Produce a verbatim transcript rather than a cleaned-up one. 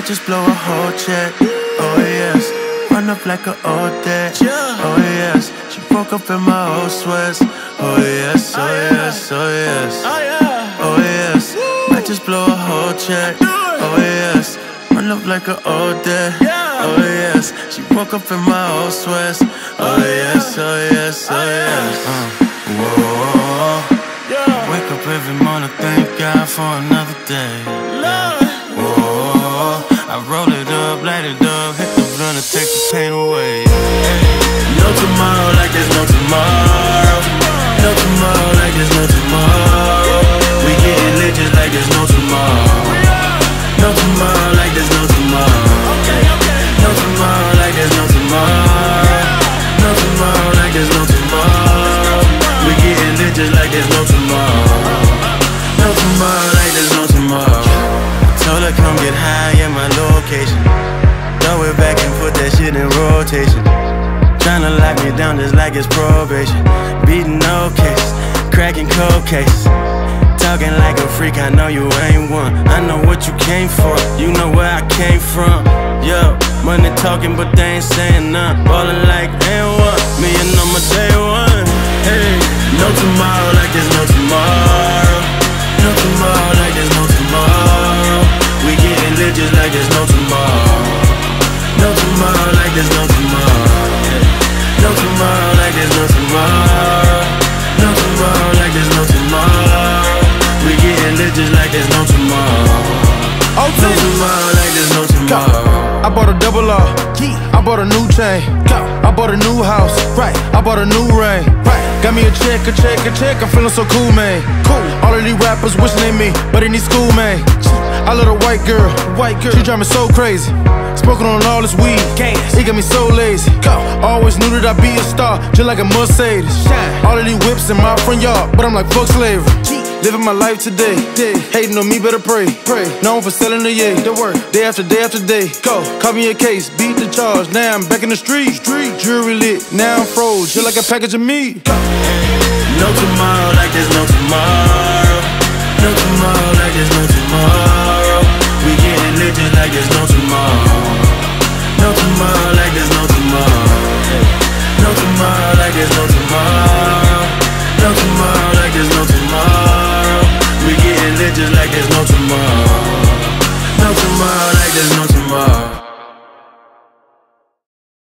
just blow a whole check. Oh yes, run up like an old debt. Oh yes, she broke up in my old sweats. Oh yes, oh yes, oh yes. Oh yes, might just blow a whole check. Oh yes, run up like an old debt. Oh yes, she broke up in my old sweats. Oh yes, oh yes, oh yes. uh, Whoa. Wake up every morning, thank God for another day. Whoa, I roll it up, light it up, hit the blunt and take the pain away. No tomorrow like there's no tomorrow. No tomorrow like there's no tomorrow. We getting lit just like there's no tomorrow. No tomorrow like there's no tomorrow. No tomorrow like there's no tomorrow. No tomorrow like there's no tomorrow. We getting lit just like there's no tomorrow. No tomorrow like there's no tomorrow. I told her come get high at my location. Throw it back and put that shit in rotation. Tryna lock me down just like it's probation. Beating no case, cracking cold case. Talking like a freak, I know you ain't one. I know what you came for, you know where I came from. Yo, money talking but they ain't saying none. Ballin' like and what? Me and on my day one. Hey, no tomorrow like there's no tomorrow. No tomorrow like there's no tomorrow. We getting lit just like there's no tomorrow. No tomorrow like there's no tomorrow. No tomorrow like there's no tomorrow. No tomorrow like there's no tomorrow. We getting lit just like there's no tomorrow. No tomorrow like there's no tomorrow. I bought a double R, I bought a new chain, I bought a new house, right? I bought a new ring, right? Got me a check, a check, a check, I'm feeling so cool, man. Cool. All of these rappers wishing they me, but they need school, man. I love a white girl, white girl, she drive me so crazy. Smoking on all this weed, gas, it got me so lazy. Go. Always knew that I'd be a star, just like a Mercedes. Shine. All of these whips in my front yard, but I'm like fuck slavery. Living my life today, day. Hating on me, better pray. Pray. Known for selling the yay, the work. Day after day after day. Go. Call me a case, beat the charge. Now I'm back in the street. Street. Jury lit, now I'm froze, just like a package of meat. Go. No tomorrow like there's no tomorrow. No tomorrow like there's no tomorrow. We getting lit just like there's no tomorrow. No tomorrow